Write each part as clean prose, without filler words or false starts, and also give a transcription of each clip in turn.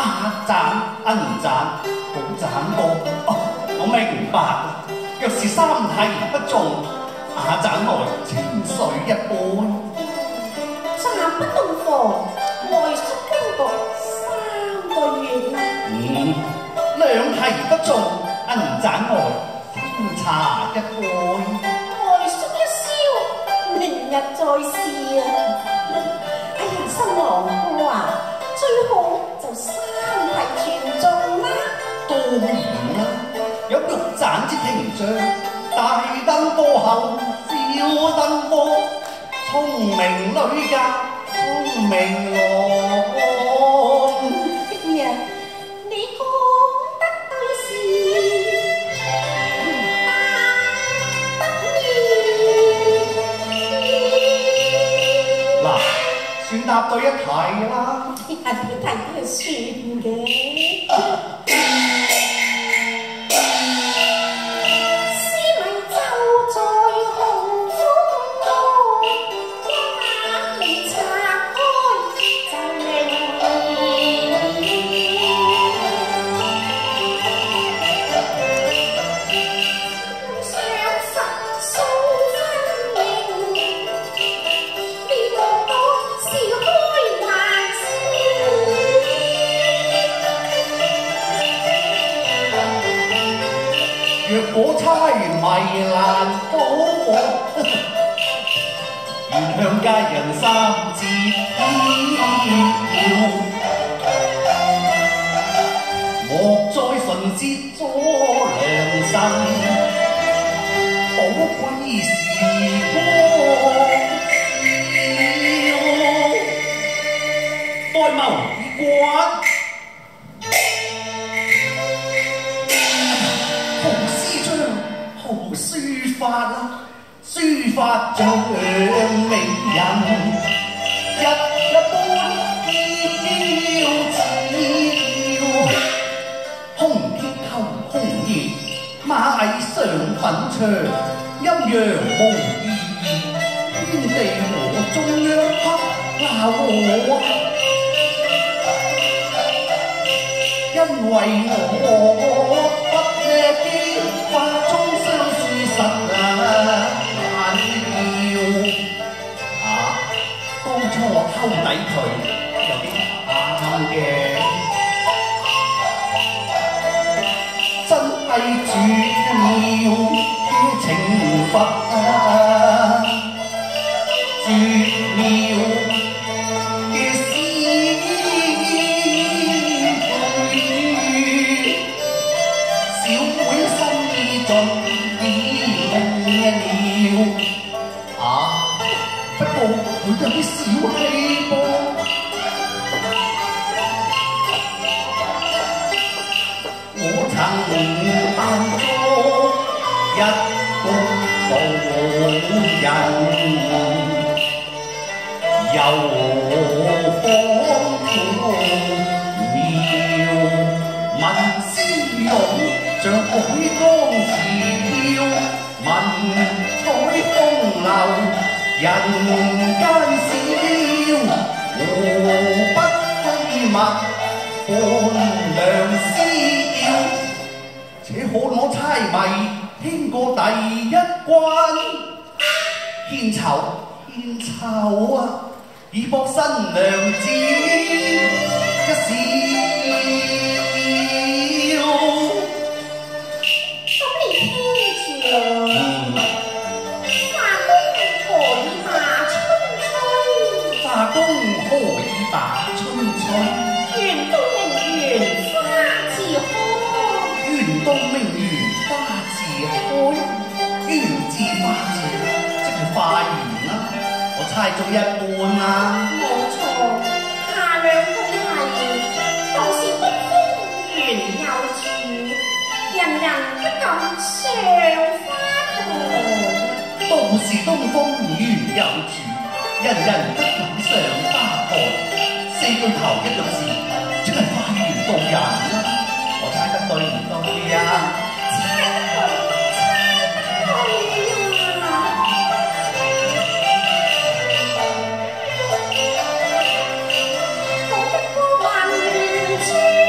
阿賺、銀賺、寶賺多。哦，我明白。若是三題不中，阿賺來清水一杯。 暫不洞房，外宿兵局3個月啦。 兩題不中，銀賺來清茶一杯。 外宿一宵，明日再試啊！哎呀，新郎哥啊，最好就3題全中啦。 當然啦，有玉盞之屏障，大燈過後小燈光，聰明女嫁聰明郎。 哎呀，你講得對是嗱，算答對一題啦。 呢題都係算嘅。 若果猜迷難倒我，願向佳人3字要，莫再唇舌阻良辰，寶貴時光少，呆眸已關。書法啊，書法像美人，日般嬌俏，空缺透空熱，螞蟻上粉牆，陰陽無意義，天地和中央黑鬧我，因為我不叻啲法中實啊，難料啊！當初我偷底佢有啲啱嘅，真係絕妙嘅懲罰啊！絕妙嘅詩句，小妹心意盡。啊！不過佢有啲小氣噃。我曾扮作一個路人，遊芳廟，文思勇像海江潮，文采風流。人間笑，湖不緘默，伴娘思耀。且看我猜謎輕過第一關，獻醜啊，以博新娘子一笑。花公何以把春吹？ 願東明園花自開。 願東明園花自開。園字花字即係花園啦。我猜中一半啦。 冇錯，下兩句係道是東風園有處，人人不敢上花台。 道是東風園有處。人人不敢上花台，4句頭1個字，即係花園動人啦。我猜得對唔對啊？ 猜得對啊！好得過萬元珠。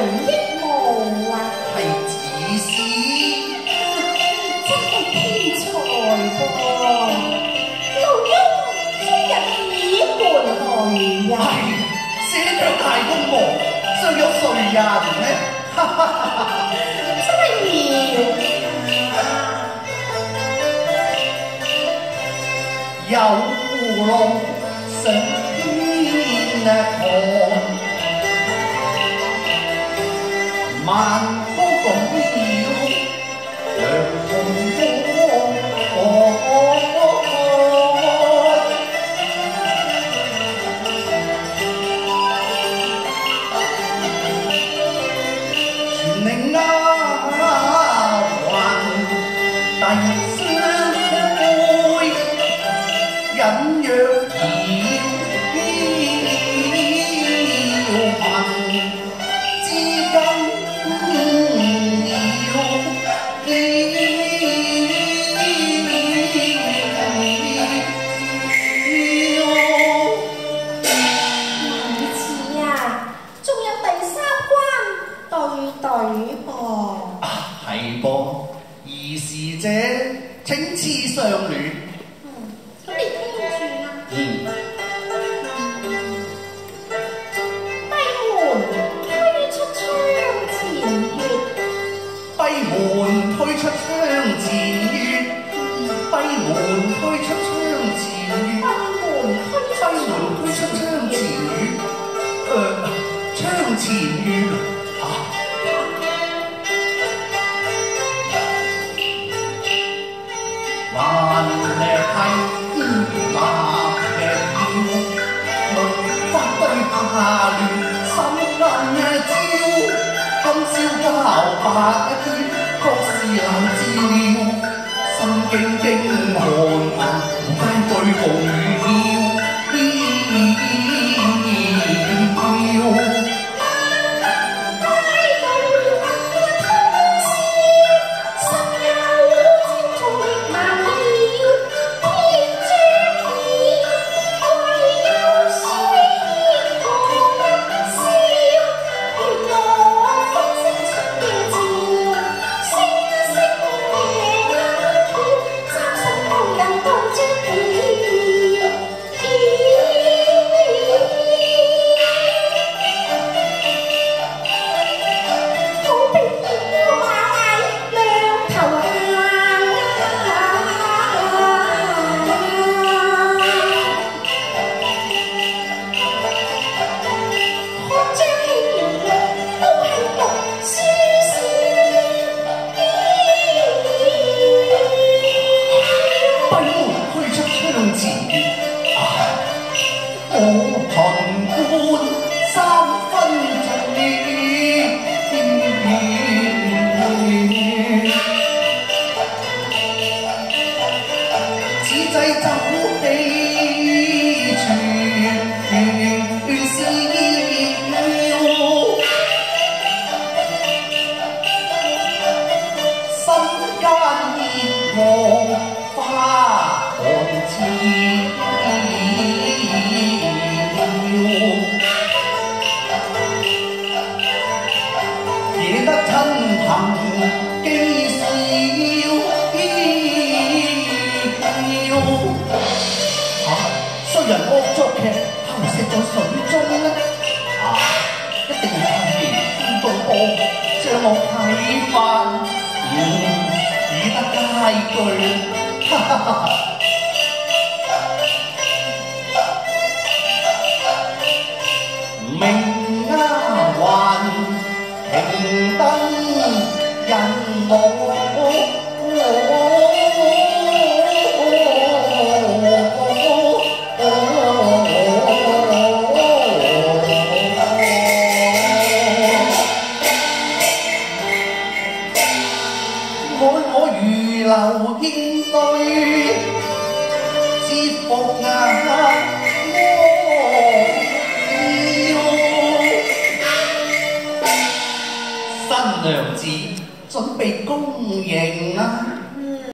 益無啊！ 係自私， 真係天才噃！老翁終日以換來呀！ 係寫腳大公婆，尚有誰人呢？ 真係妙！ 有路上天看，萬高舉了兩重全令丫鬟遞相杯，隱約係噃，而是這請賜相戀。 咁你聽住啦。閉門推出窗前月， 閉門推出窗前月，閉門推出窗前月，窗前月啊！還係那劇要，無法對下亂，心難照。今宵交白圈，確是難治療。心驚驚寒，間對紅雨明丫鬟停燈人無。我如流應對，折服新娘子準備恭迎啦！